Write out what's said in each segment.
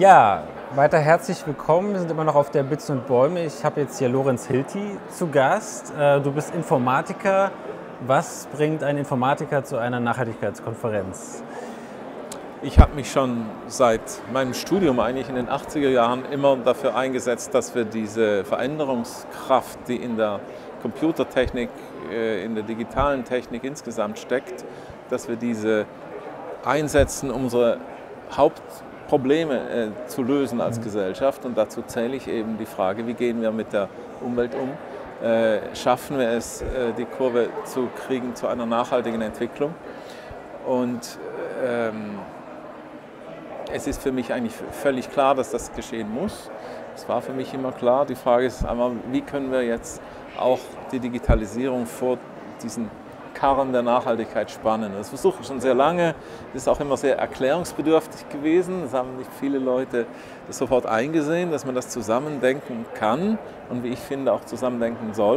Ja, weiter herzlich willkommen. Wir sind immer noch auf der Bits und Bäume. Ich habe jetzt hier Lorenz Hilty zu Gast. Du bist Informatiker. Was bringt ein Informatiker zu einer Nachhaltigkeitskonferenz? Ich habe mich schon seit meinem Studium eigentlich in den 80er Jahren immer dafür eingesetzt, dass wir diese Veränderungskraft, die in der Computertechnik, in der digitalen Technik insgesamt steckt, dass wir diese einsetzen, um unsere Hauptprobleme zu lösen als Gesellschaft. Und dazu zähle ich eben die Frage, wie gehen wir mit der Umwelt um? Schaffen wir es, die Kurve zu kriegen zu einer nachhaltigen Entwicklung? Und es ist für mich eigentlich völlig klar, dass das geschehen muss. Es war für mich immer klar. Die Frage ist einmal, wie können wir jetzt auch die Digitalisierung vor diesen Karren der Nachhaltigkeit spannen. Das versuche ich schon sehr lange. Das ist auch immer sehr erklärungsbedürftig gewesen. Das haben nicht viele Leute das sofort eingesehen, dass man das zusammendenken kann und wie ich finde auch zusammendenken soll.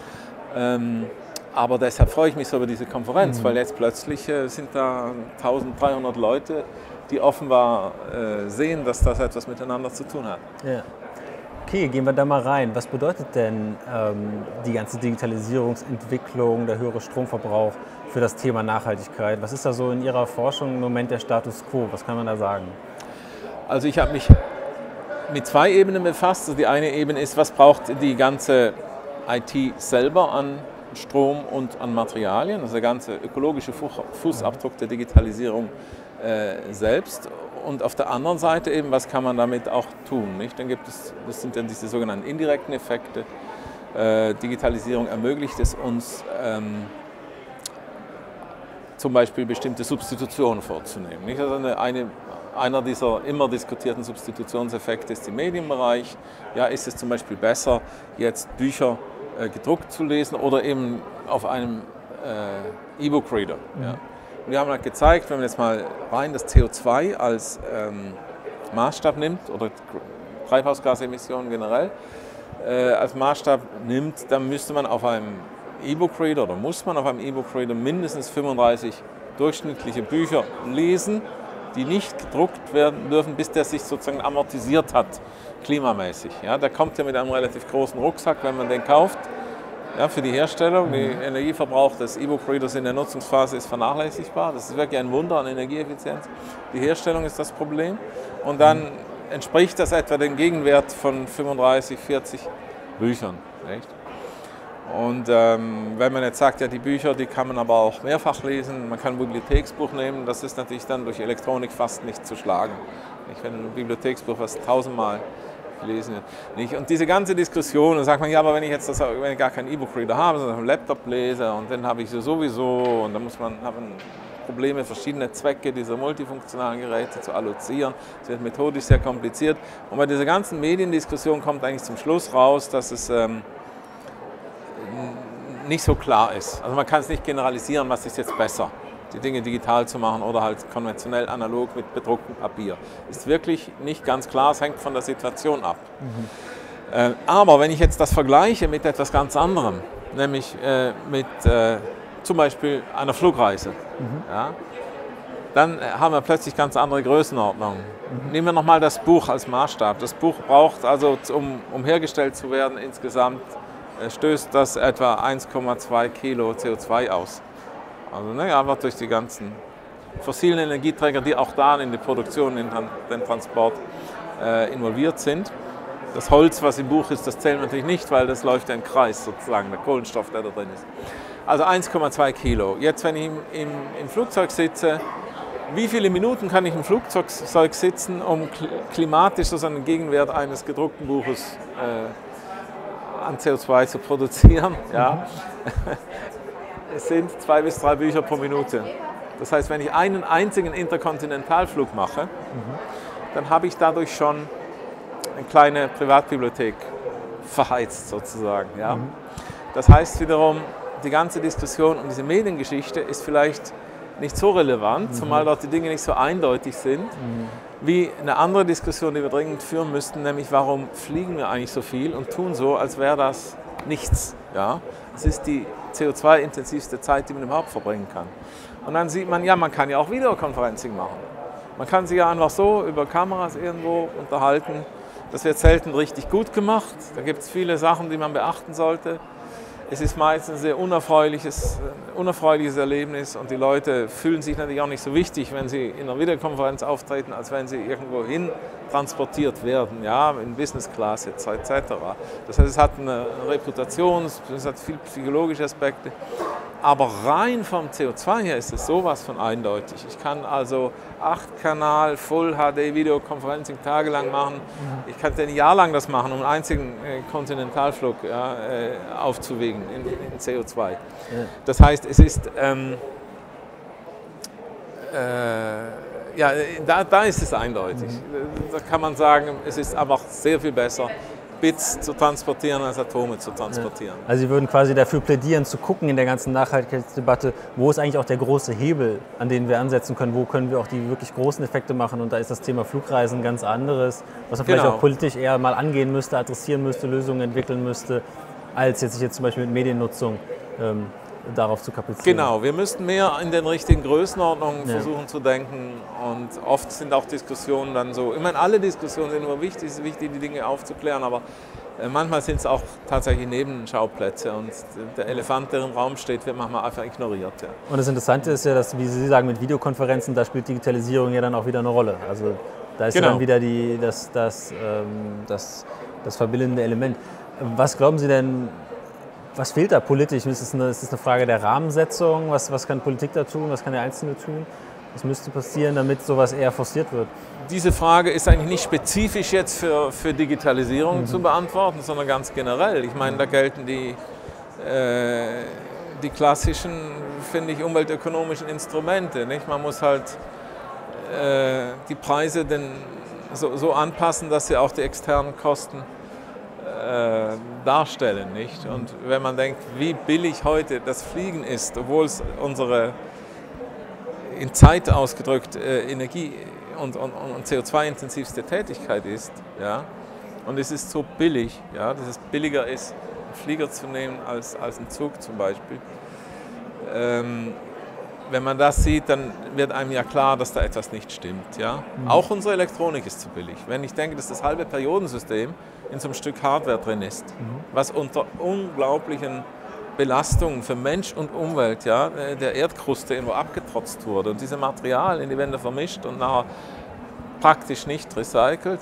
Aber deshalb freue ich mich so über diese Konferenz, weil jetzt plötzlich sind da 1300 Leute, die offenbar sehen, dass das etwas miteinander zu tun hat. Ja. Okay, gehen wir da mal rein. Was bedeutet denn die ganze Digitalisierungsentwicklung, der höhere Stromverbrauch für das Thema Nachhaltigkeit? Was ist da so in Ihrer Forschung im Moment der Status quo? Was kann man da sagen? Also ich habe mich mit zwei Ebenen befasst. Also die eine Ebene ist, was braucht die ganze IT selber an Strom und an Materialien, also der ganze ökologische Fußabdruck der Digitalisierung selbst. Und auf der anderen Seite eben, was kann man damit auch tun? Nicht? Dann gibt es, das sind dann diese sogenannten indirekten Effekte. Digitalisierung ermöglicht es uns, zum Beispiel bestimmte Substitutionen vorzunehmen. Nicht? Also einer dieser immer diskutierten Substitutionseffekte ist im Medienbereich. Ja, ist es zum Beispiel besser, jetzt Bücher gedruckt zu lesen oder eben auf einem E-Book-Reader? Ja. Und wir haben halt gezeigt, wenn man jetzt mal rein das CO2 als Maßstab nimmt oder Treibhausgasemissionen generell als Maßstab nimmt, dann müsste man auf einem E-Book-Reader oder muss man auf einem E-Book-Reader mindestens 35 durchschnittliche Bücher lesen, die nicht gedruckt werden dürfen, bis der sich sozusagen amortisiert hat, klimamäßig. Ja, der kommt ja mit einem relativ großen Rucksack, wenn man den kauft. Ja, für die Herstellung, der Energieverbrauch des E-Book-Readers in der Nutzungsphase ist vernachlässigbar. Das ist wirklich ein Wunder an Energieeffizienz. Die Herstellung ist das Problem. Und dann entspricht das etwa dem Gegenwert von 35, 40 Büchern. Nicht? Und wenn man jetzt sagt, ja, die Bücher, die kann man aber auch mehrfach lesen, man kann ein Bibliotheksbuch nehmen, das ist natürlich dann durch Elektronik fast nicht zu schlagen. Wenn ein Bibliotheksbuch was 1000-mal lesen. Nicht? Und diese ganze Diskussion, dann sagt man, ja, aber wenn ich gar keinen E-Book-Reader habe, sondern einen Laptop lese und dann habe ich sie sowieso und dann haben Probleme, verschiedene Zwecke dieser multifunktionalen Geräte zu allozieren. Das wird methodisch sehr kompliziert. Und bei dieser ganzen Mediendiskussion kommt eigentlich zum Schluss raus, dass es nicht so klar ist. Also man kann es nicht generalisieren, was ist jetzt besser, die Dinge digital zu machen oder halt konventionell analog mit bedrucktem Papier. Ist wirklich nicht ganz klar, es hängt von der Situation ab. Aber wenn ich jetzt das vergleiche mit etwas ganz anderem, nämlich mit zum Beispiel einer Flugreise, ja, dann haben wir plötzlich ganz andere Größenordnungen. Nehmen wir nochmal das Buch als Maßstab. Das Buch braucht also, um hergestellt zu werden, insgesamt stößt das etwa 1,2 Kilo CO2 aus. Also einfach durch die ganzen fossilen Energieträger, die auch da in die Produktion, in den Transport involviert sind. Das Holz, was im Buch ist, das zählt natürlich nicht, weil das läuft ja im Kreis sozusagen, der Kohlenstoff, der da drin ist. Also 1,2 Kilo. Jetzt, wenn ich im Flugzeug sitze, wie viele Minuten kann ich im Flugzeug sitzen, um klimatisch sozusagen den Gegenwert eines gedruckten Buches an CO2 zu produzieren? Ja. Es sind 2 bis 3 Bücher pro Minute. Das heißt, wenn ich einen einzigen Interkontinentalflug mache, dann habe ich dadurch schon eine kleine Privatbibliothek verheizt sozusagen. Ja? Das heißt wiederum, die ganze Diskussion um diese Mediengeschichte ist vielleicht nicht so relevant, zumal dort die Dinge nicht so eindeutig sind, wie eine andere Diskussion, die wir dringend führen müssten, nämlich warum fliegen wir eigentlich so viel und tun so, als wäre das nichts. Ja? Es ist die CO2-intensivste Zeit, die man überhaupt verbringen kann. Und dann sieht man, ja, man kann ja auch Videoconferencing machen. Man kann sich ja einfach so über Kameras irgendwo unterhalten. Das wird selten richtig gut gemacht. Da gibt es viele Sachen, die man beachten sollte. Es ist meistens ein sehr unerfreuliches Erlebnis und die Leute fühlen sich natürlich auch nicht so wichtig, wenn sie in einer Videokonferenz auftreten, als wenn sie irgendwo hin transportiert werden, ja, in Business Class etc. Das heißt, es hat eine Reputation, es hat viele psychologische Aspekte, aber rein vom CO2 her ist es sowas von eindeutig. Ich kann also 8-Kanal Full HD Videoconferencing tagelang machen. Ich kann ein Jahr lang das machen, um einen einzigen Kontinentalflug aufzuwiegen in CO2. Ja. Das heißt, es ist ja, da ist es eindeutig. Da kann man sagen, es ist einfach sehr viel besser, Bits zu transportieren, als Atome zu transportieren. Ja. Also Sie würden quasi dafür plädieren, zu gucken in der ganzen Nachhaltigkeitsdebatte, wo ist eigentlich auch der große Hebel, an den wir ansetzen können, wo können wir auch die wirklich großen Effekte machen. Und da ist das Thema Flugreisen ganz anderes, was man vielleicht auch politisch eher mal angehen müsste, adressieren müsste, Lösungen entwickeln müsste, als jetzt sich jetzt zum Beispiel mit Mediennutzung darauf zu kaprizieren. Genau, wir müssten mehr in den richtigen Größenordnungen versuchen zu denken und oft sind auch Diskussionen dann so, ich meine, alle Diskussionen sind immer wichtig, es ist wichtig, die Dinge aufzuklären, aber manchmal sind es auch tatsächlich Nebenschauplätze und der Elefant, der im Raum steht, wird manchmal einfach ignoriert. Ja. Und das Interessante ist ja, dass, wie Sie sagen, mit Videokonferenzen, da spielt Digitalisierung ja dann auch wieder eine Rolle. Also da ist ja dann wieder das verbindende Element. Was glauben Sie denn, was fehlt da politisch? Ist es eine Frage der Rahmensetzung? Was kann Politik da tun? Was kann der Einzelne tun? Was müsste passieren, damit sowas eher forciert wird? Diese Frage ist eigentlich nicht spezifisch jetzt für Digitalisierung zu beantworten, sondern ganz generell. Ich meine, da gelten die klassischen, finde ich, umweltökonomischen Instrumente. Nicht? Man muss halt die Preise so anpassen, dass sie auch die externen Kosten darstellen, nicht? Und wenn man denkt, wie billig heute das Fliegen ist, obwohl es unsere in Zeit ausgedrückt Energie- und CO2-intensivste Tätigkeit ist, ja, und es ist so billig, ja, dass es billiger ist, einen Flieger zu nehmen als einen Zug zum Beispiel. Wenn man das sieht, dann wird einem ja klar, dass da etwas nicht stimmt. Ja? Auch unsere Elektronik ist zu billig. Wenn ich denke, dass das halbe Periodensystem in so einem Stück Hardware drin ist, was unter unglaublichen Belastungen für Mensch und Umwelt, ja, der Erdkruste irgendwo abgetrotzt wurde und diese Materialien in die Wände vermischt und nachher praktisch nicht recycelt.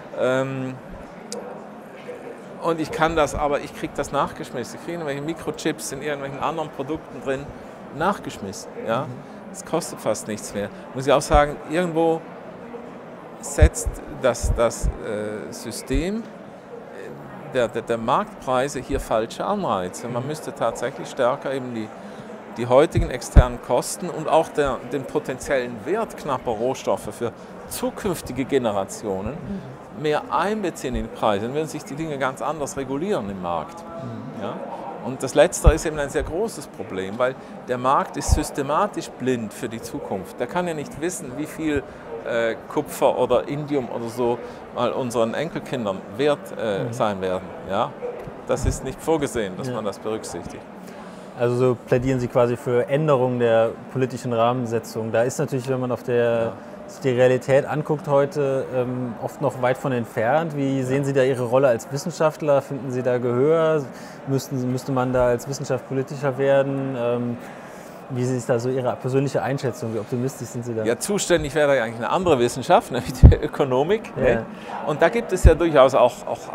Und ich kann das, aber ich kriege das nachgeschmissen. Ich kriege irgendwelche Mikrochips in irgendwelchen anderen Produkten drin, nachgeschmissen. Ja? Das kostet fast nichts mehr. Muss ich auch sagen, irgendwo setzt das System der Marktpreise hier falsche Anreize. Man müsste tatsächlich stärker eben die heutigen externen Kosten und auch den potenziellen Wert knapper Rohstoffe für zukünftige Generationen mehr einbeziehen in die Preise. Dann würden sich die Dinge ganz anders regulieren im Markt. Ja? Und das Letztere ist eben ein sehr großes Problem, weil der Markt ist systematisch blind für die Zukunft. Der kann ja nicht wissen, wie viel Kupfer oder Indium oder so mal unseren Enkelkindern wert sein werden. Ja? Das ist nicht vorgesehen, dass man das berücksichtigt. Also so plädieren Sie quasi für Änderungen der politischen Rahmensetzung. Da ist natürlich, wenn man auf sich die Realität anguckt heute, oft noch weit von entfernt. Wie sehen Sie da Ihre Rolle als Wissenschaftler? Finden Sie da Gehör? Müsste man da als Wissenschaft politischer werden? Wie ist da so Ihre persönliche Einschätzung? Wie optimistisch sind Sie da? Ja, zuständig wäre ja eigentlich eine andere Wissenschaft, nämlich die Ökonomik. Ja. Ne? Und da gibt es ja durchaus auch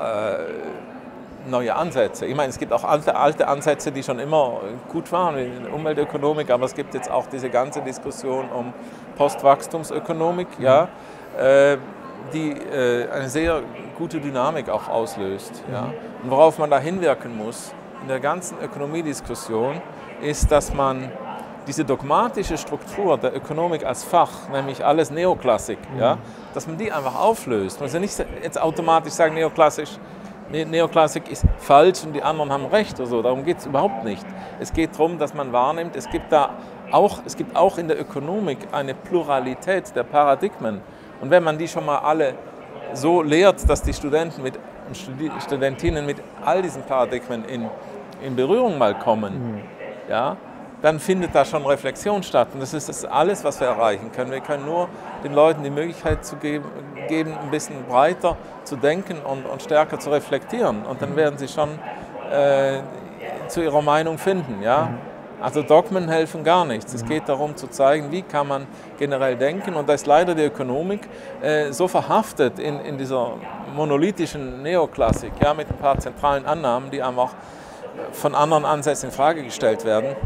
neue Ansätze. Ich meine, es gibt auch alte Ansätze, die schon immer gut waren in der Umweltökonomik, aber es gibt jetzt auch diese ganze Diskussion um Postwachstumsökonomik, ja, die eine sehr gute Dynamik auch auslöst. Ja. Und worauf man da hinwirken muss in der ganzen Ökonomiediskussion, ist, dass man diese dogmatische Struktur der Ökonomik als Fach, nämlich alles Neoklassik, ja, dass man die einfach auflöst. Man muss ja nicht jetzt automatisch sagen, Neoklassik ist falsch und die anderen haben recht oder so. Darum geht es überhaupt nicht. Es geht darum, dass man wahrnimmt, es gibt auch in der Ökonomik eine Pluralität der Paradigmen. Und wenn man die schon mal alle so lehrt, dass die Studenten und Studentinnen mit all diesen Paradigmen in Berührung mal kommen, ja, dann findet da schon Reflexion statt. Und das ist das alles, was wir erreichen können. Wir können nur den Leuten die Möglichkeit zu geben, ein bisschen breiter zu denken und stärker zu reflektieren. Und dann werden sie schon zu ihrer Meinung finden. Ja? Also Dogmen helfen gar nichts. Es geht darum zu zeigen, wie kann man generell denken. Und da ist leider die Ökonomik so verhaftet in dieser monolithischen Neoklassik, ja, mit ein paar zentralen Annahmen, die einfach von anderen Ansätzen in Frage gestellt werden,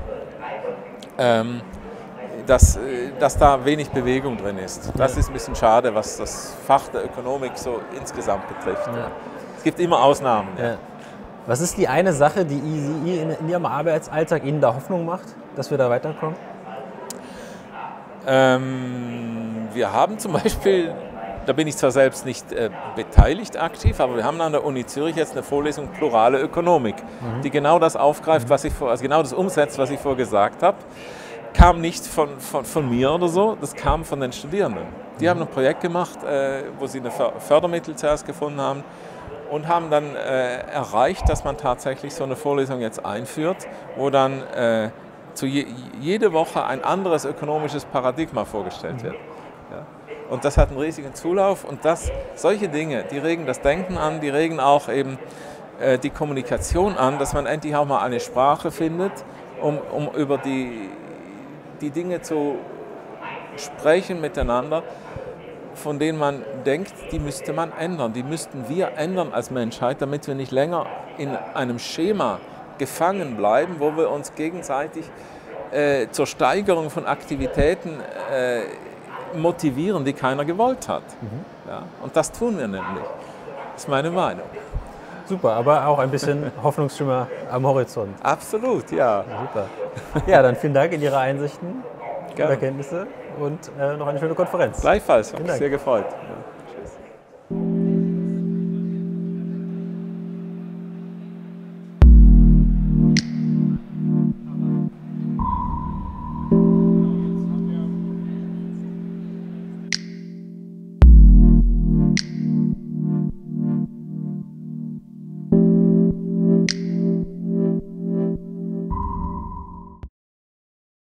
dass da wenig Bewegung drin ist. Das ist ein bisschen schade, was das Fach der Ökonomik so insgesamt betrifft. Ja. Es gibt immer Ausnahmen. Ja. Was ist die eine Sache, die in Ihrem Arbeitsalltag Ihnen da Hoffnung macht, dass wir da weiterkommen? Wir haben zum Beispiel, da bin ich zwar selbst nicht beteiligt aktiv, aber wir haben an der Uni Zürich jetzt eine Vorlesung Plurale Ökonomik, die genau das aufgreift, also genau das umsetzt, was ich vorher gesagt habe. Kam nicht von mir oder so, das kam von den Studierenden. Die haben ein Projekt gemacht, wo sie eine Fördermittel zuerst gefunden haben und haben dann erreicht, dass man tatsächlich so eine Vorlesung jetzt einführt, wo dann jede Woche ein anderes ökonomisches Paradigma vorgestellt wird. Ja. Und das hat einen riesigen Zulauf und solche Dinge, die regen das Denken an, die regen auch eben die Kommunikation an, dass man endlich auch mal eine Sprache findet, um über die Dinge zu sprechen miteinander, von denen man denkt, die müsste man ändern, die müssten wir ändern als Menschheit, damit wir nicht länger in einem Schema gefangen bleiben, wo wir uns gegenseitig zur Steigerung von Aktivitäten motivieren, die keiner gewollt hat. Ja, und das tun wir nämlich. Das ist meine Meinung. Super, aber auch ein bisschen Hoffnungsschimmer am Horizont. Absolut, ja. Super. Ja, dann vielen Dank in Ihre Einsichten und Erkenntnisse und noch eine schöne Konferenz. Gleichfalls, hat mich sehr gefreut. Ja.